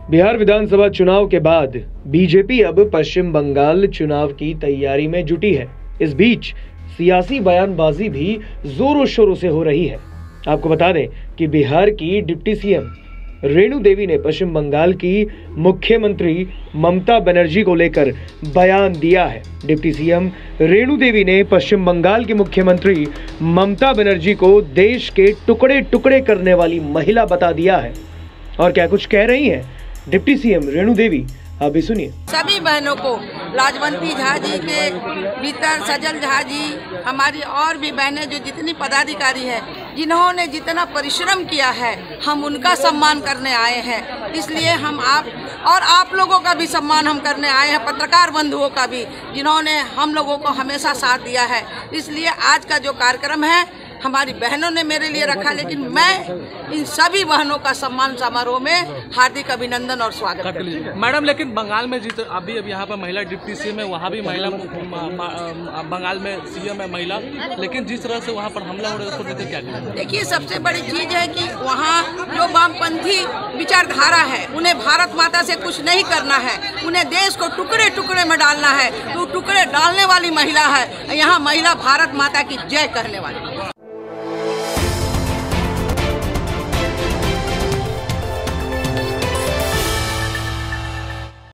बिहार विधानसभा चुनाव के बाद बीजेपी अब पश्चिम बंगाल चुनाव की तैयारी में जुटी है। इस बीच सियासी बयानबाजी भी जोरों शोरों से हो रही है। आपको बता दें कि बिहार की डिप्टी सीएम रेणु देवी ने पश्चिम बंगाल की मुख्यमंत्री ममता बनर्जी को लेकर बयान दिया है। डिप्टी सीएम रेणु देवी ने पश्चिम बंगाल की मुख्यमंत्री ममता बनर्जी को देश के टुकड़े टुकड़े करने वाली महिला बता दिया है। और क्या कुछ कह रही हैं डिप्टी सीएम रेणु देवी, आप भी सुनिए। सभी बहनों को, लाजवंती झा जी के भीतर सजल झा जी, हमारी और भी बहनें जो जितनी पदाधिकारी हैं, जिन्होंने जितना परिश्रम किया है, हम उनका सम्मान करने आए हैं। इसलिए हम आप लोगों का भी सम्मान हम करने आए हैं, पत्रकार बंधुओं का भी, जिन्होंने हम लोगों को हमेशा साथ दिया है। इसलिए आज का जो कार्यक्रम है हमारी बहनों ने मेरे लिए रखा, लेकिन मैं इन सभी बहनों का सम्मान समारोह में हार्दिक अभिनंदन और स्वागत करती हूं। मैडम, लेकिन बंगाल में अभी अब यहाँ पर महिला डिप्टी सीएम है, वहाँ भी महिला, बंगाल में सीएम है महिला, लेकिन जिस तरह से वहाँ पर हमला हो रहा है उसको देखते क्या करें? देखिए, सबसे बड़ी चीज है कि वहाँ जो वामपंथी विचारधारा है, उन्हें भारत माता से कुछ नहीं करना है, उन्हें देश को टुकड़े टुकड़े में डालना है। तो टुकड़े डालने वाली महिला है, यहाँ महिला भारत माता की जय कहने वाली।